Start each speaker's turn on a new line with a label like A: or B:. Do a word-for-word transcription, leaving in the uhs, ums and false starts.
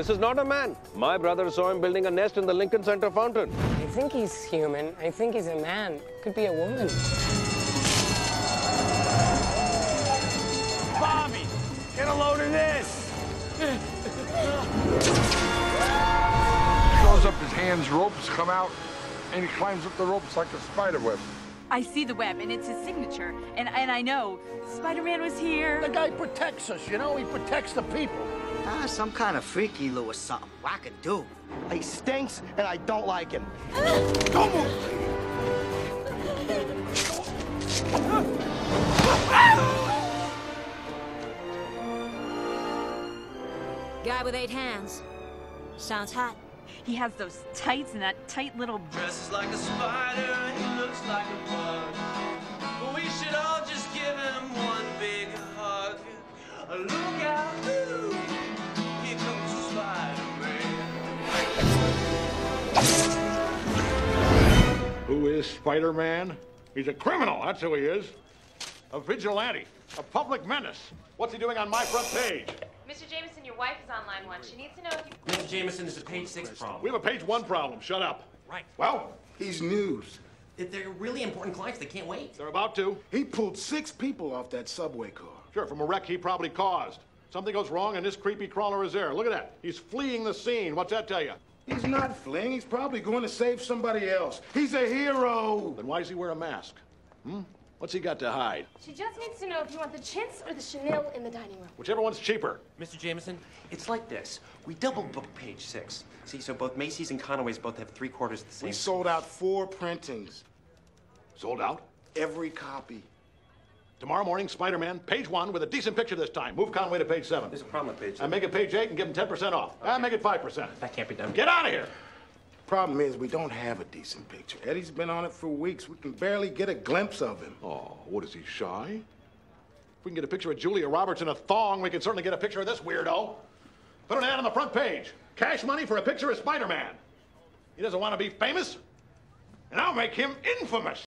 A: This is not a man. My brother saw him building a nest in the Lincoln Center fountain.
B: I think he's human. I think he's a man. Could be a woman.
C: Bobby, get a load of this.
D: Throws up his hands, ropes come out, and he climbs up the ropes like a spider web.
E: I see the web, and it's his signature. And, and I know Spider-Man was here.
C: The guy protects us, you know? He protects the people.
F: Ah, some kind of freaky Lou or something. Wackadoo.
G: He stinks, and I don't like him.
C: Don't move!
H: Guy with eight hands. Sounds hot.
E: He has those tights and that tight little...
I: Dresses like a spider and he looks like a bug. But we should all just give him one big hug. Look out, ooh, here comes the Spider-Man.
D: Who is Spider-Man? He's a criminal, that's who he is. A vigilante, a public menace. What's he doing on my front page?
J: Mister Jameson, your wife is on line one. She needs to know if you...
K: Mister Jameson, there's a page six problem.
D: We have a page one problem. Shut up.
K: Right.
D: Well, he's news.
K: If they're really important clients, they can't wait.
D: They're about to.
L: He pulled six people off that subway car.
D: Sure, from a wreck he probably caused. Something goes wrong and this creepy crawler is there. Look at that. He's fleeing the scene. What's that tell you?
L: He's not fleeing. He's probably going to save somebody else. He's a hero.
D: Then why does he wear a mask? Hmm? What's he got to hide?
J: She just needs to know if you want the chintz or the chenille in the dining room.
D: Whichever one's cheaper.
K: Mister Jameson, it's like this. We double booked page six. See, so both Macy's and Conaway's both have three quarters of the same.
L: We sold out four printings.
D: Sold out?
L: Every copy.
D: Tomorrow morning, Spider-Man, page one with a decent picture this time. Move Conway to page seven.
K: There's a problem with page seven.
D: And make it page eight and give him ten percent off. Okay. And make it five percent.
K: That can't be done.
D: Get out of here!
L: Problem is, we don't have a decent picture. Eddie's been on it for weeks. We can barely get a glimpse of him.
D: Oh, what is he, shy? If we can get a picture of Julia Roberts in a thong, we can certainly get a picture of this weirdo. Put an ad on the front page. Cash money for a picture of Spider-Man. He doesn't want to be famous, and I'll make him infamous.